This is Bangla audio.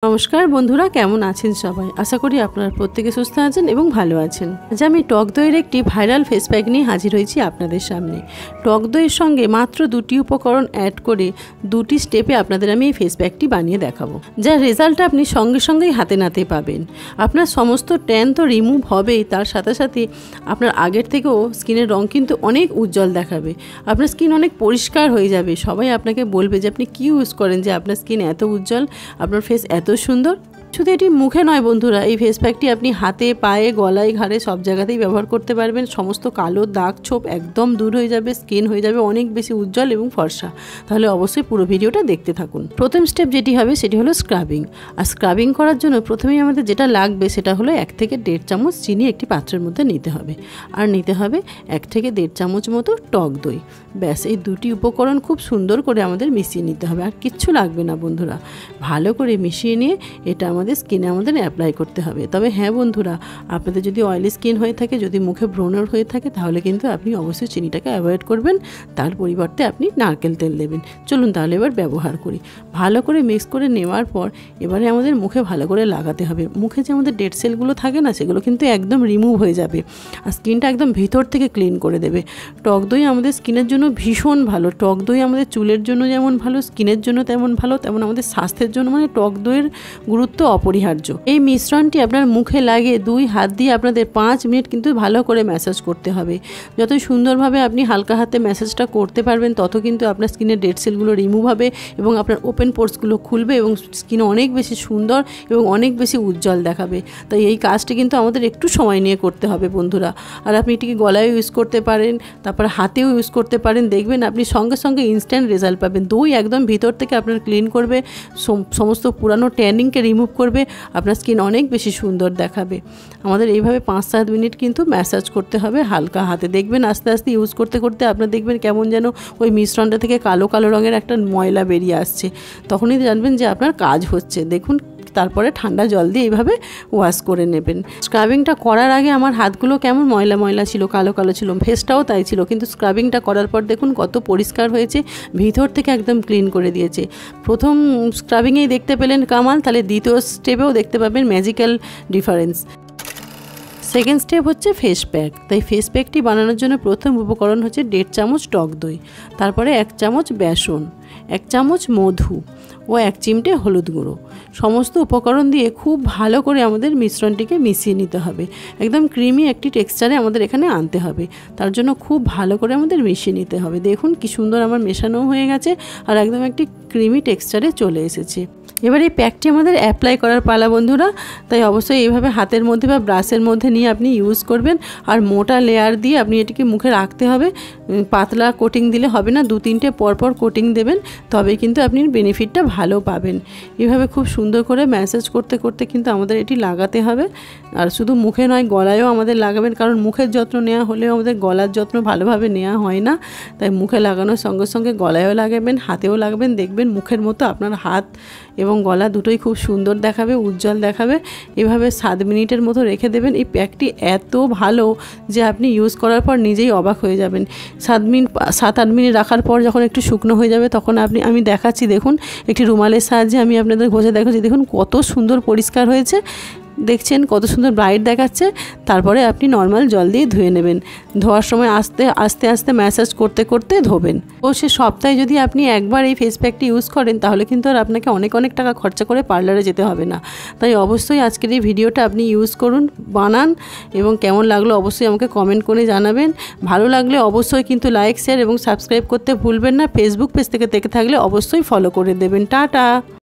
নমস্কার বন্ধুরা, কেমন আছেন সবাই? আশা করি আপনারা প্রত্যেকে সুস্থ আছেন এবং ভালো আছেন। আজ আমি টক দইয়ের একটি ভাইরাল ফেস প্যাক নিয়ে হাজির হয়েছি আপনাদের সামনে। টক দইয়ের সঙ্গে মাত্র দুটি উপকরণ অ্যাড করে দুটি স্টেপে আপনাদের আমি এই ফেস প্যাকটি বানিয়ে দেখাবো, যার রেজাল্ট আপনি সঙ্গে সঙ্গেই হাতে নাতে পাবেন। আপনার সমস্ত ট্যান তো রিমুভ হবেই, তার সাথে সাথে আপনার আগের থেকেও স্কিনের রং কিন্তু অনেক উজ্জ্বল দেখাবে। আপনার স্কিন অনেক পরিষ্কার হয়ে যাবে। সবাই আপনাকে বলবে যে আপনি কী ইউজ করেন যে আপনার স্কিন এত উজ্জ্বল, আপনার ফেস এত সুন্দর। শুধু এটি মুখে নয় বন্ধুরা, এই ফেস প্যাকটি আপনি হাতে, পায়ে, গলায়, ঘাড়ে সব জায়গাতেই ব্যবহার করতে পারবেন। সমস্ত কালো দাগ ছোপ একদম দূর হয়ে যাবে, স্কিন হয়ে যাবে অনেক বেশি উজ্জ্বল এবং ফর্সা। তাহলে অবশ্যই পুরো ভিডিওটা দেখতে থাকুন। প্রথম স্টেপ যেটি হবে সেটি হলো স্ক্রাবিং। আর স্ক্রাবিং করার জন্য প্রথমেই আমাদের যেটা লাগবে সেটা হলো 1 থেকে 1.5 চামচ চিনি একটি পাত্রের মধ্যে নিতে হবে, আর নিতে হবে 1 থেকে 1.5 চামচ মতো টক দই। ব্যাস, এই দুটি উপকরণ খুব সুন্দর করে আমাদের মিশিয়ে নিতে হবে, আর কিচ্ছু লাগবে না বন্ধুরা। ভালো করে মিশিয়ে নিয়ে এটা আমাদের স্কিনে আমাদের অ্যাপ্লাই করতে হবে। তবে হ্যাঁ বন্ধুরা, আপনাদের যদি অয়েলি স্কিন হয়ে থাকে, যদি মুখে ব্রণর হয়ে থাকে, তাহলে কিন্তু আপনি অবশ্যই চিনিটাকে অ্যাভয়েড করবেন। তার পরিবর্তে আপনি নারকেল তেল দেবেন। চলুন তাহলে এবার ব্যবহার করি। ভালো করে মিক্স করে নেওয়ার পর এবারে আমাদের মুখে ভালো করে লাগাতে হবে। মুখে যে আমাদের ডেড সেলগুলো থাকে না, সেগুলো কিন্তু একদম রিমুভ হয়ে যাবে, আর স্কিনটা একদম ভিতর থেকে ক্লিন করে দেবে। টক দই আমাদের স্কিনের জন্য ভীষণ ভালো। টক দই আমাদের চুলের জন্য যেমন ভালো, স্কিনের জন্য তেমন ভালো, তেমন আমাদের স্বাস্থ্যের জন্য মানে টক দইয়ের গুরুত্ব অপরিহার্য। এই মিশ্রণটি আপনার মুখে লাগিয়ে 2 হাত দিয়ে আপনাদের 5 মিনিট কিন্তু ভালো করে ম্যাসাজ করতে হবে। যত সুন্দরভাবে আপনি হালকা হাতে ম্যাসাজটা করতে পারবেন, তত কিন্তু আপনার স্কিনের ডেড সেলগুলো রিমুভ হবে এবং আপনার ওপেন পোর্সগুলো খুলবে এবং স্কিন অনেক বেশি সুন্দর এবং অনেক বেশি উজ্জ্বল দেখাবে। তাই এই কাজটি কিন্তু আমাদের একটু সময় নিয়ে করতে হবে বন্ধুরা। আর আপনি এটিকে গলায় ইউজ করতে পারেন, তারপর হাতেও ইউজ করতে পারেন। দেখবেন আপনি সঙ্গে সঙ্গে ইনস্ট্যান্ট রেজাল্ট পাবেন। দই একদম ভিতর থেকে আপনার ক্লিন করবে, সমস্ত পুরানো ট্যানিংকে রিমুভ করবে, আপনার স্কিন অনেক বেশি সুন্দর দেখাবে। আমাদের এইভাবে 5-7 মিনিট কিন্তু ম্যাসাজ করতে হবে হালকা হাতে। দেখবেন আস্তে আস্তে ইউজ করতে করতে আপনার দেখবেন কেমন যেন ওই মিশ্রণটা থেকে কালো কালো রঙের একটা ময়লা বেরিয়ে আসছে। তখনই জানবেন যে আপনার কাজ হচ্ছে। দেখুন, তারপরে ঠান্ডা জল দিয়ে এইভাবে ওয়াশ করে নেবেন। স্ক্রাবিংটা করার আগে আমার হাতগুলো কেমন ময়লা ময়লা ছিল, কালো কালো ছিল, ফেসটাও তাই ছিল, কিন্তু স্ক্রাবিংটা করার পর দেখুন কত পরিষ্কার হয়েছে, ভিতর থেকে একদম ক্লিন করে দিয়েছে। প্রথম স্ক্রাবিংয়েই দেখতে পেলেন কামাল, তাহলে দ্বিতীয় স্টেপেও দেখতে পাবেন ম্যাজিক্যাল ডিফারেন্স। সেকেন্ড স্টেপ হচ্ছে ফেস প্যাক। তাই ফেস প্যাকটি বানানোর জন্য প্রথম উপকরণ হচ্ছে 1.5 চামচ টক দই, তারপরে 1 চামচ বেসন, 1 চামচ মধু ও 1 চিমটে হলুদ গুঁড়ো। সমস্ত উপকরণ দিয়ে খুব ভালো করে আমাদের মিশ্রণটিকে মিশিয়ে নিতে হবে। একদম ক্রিমি একটি টেক্সচারে আমাদের এখানে আনতে হবে। তার জন্য খুব ভালো করে আমাদের মিশিয়ে নিতে হবে। দেখুন কি সুন্দর আমার মেশানো হয়ে গেছে, আর একদম একটি ক্রিমি টেক্সচারে চলে এসেছে। এবার এই প্যাকটি আমাদের অ্যাপ্লাই করার পালা বন্ধুরা। তাই অবশ্যই এইভাবে হাতের মধ্যে বা ব্রাশের মধ্যে নিয়ে আপনি ইউজ করবেন, আর মোটা লেয়ার দিয়ে আপনি এটিকে মুখে রাখতে হবে। পাতলা কোটিং দিলে হবে না, 2-3টে পরপর কোটিং দেবেন, তবে কিন্তু আপনি বেনিফিটটা ভালো পাবেন। এভাবে খুব সুন্দর করে ম্যাসাজ করতে করতে কিন্তু আমাদের এটি লাগাতে হবে। আর শুধু মুখে নয়, গলায়ও আমাদের লাগাবেন, কারণ মুখের যত্ন নেওয়া হলেও আমাদের গলার যত্ন ভালোভাবে নেওয়া হয় না। তাই মুখে লাগানোর সঙ্গে সঙ্গে গলায়ও লাগাবেন, হাতেও লাগাবেন। দেখবেন মুখের মতো আপনার হাত এবং গলা দুটোই খুব সুন্দর দেখাবে, উজ্জ্বল দেখাবে। এভাবে 7 মিনিটের মতো রেখে দেবেন। এই প্যাকটি এত ভালো যে আপনি ইউজ করার পর নিজেই অবাক হয়ে যাবেন। 7-8 মিনিট রাখার পর যখন একটু শুকনো হয়ে যাবে, তখন আমি দেখাচ্ছি, দেখুন একটি রুমালের সাহায্যে আমি আপনাদের ঘষে দেখাচ্ছি। দেখুন কত সুন্দর পরিষ্কার হয়েছে, দেখছেন কত সুন্দর ব্রাইট দেখাচ্ছে। তারপরে আপনি নর্মাল জল দিয়ে ধুয়ে নেবেন। ধোয়ার সময় আস্তে আস্তে ম্যাসাজ করতে করতে ধোবেন। ও সে সপ্তাহে যদি আপনি একবার এই ফেস প্যাকটি ইউজ করেন, তাহলে কিন্তু আর আপনাকে অনেক অনেক টাকা খরচা করে পার্লারে যেতে হবে না। তাই অবশ্যই আজকের এই ভিডিওটা আপনি ইউজ করুন, বানান, এবং কেমন লাগলো অবশ্যই আমাকে কমেন্ট করে জানাবেন। ভালো লাগলে অবশ্যই কিন্তু লাইক, শেয়ার এবং সাবস্ক্রাইব করতে ভুলবেন না। ফেসবুক পেজ থেকে দেখে থাকলে অবশ্যই ফলো করে দেবেন। টাটা।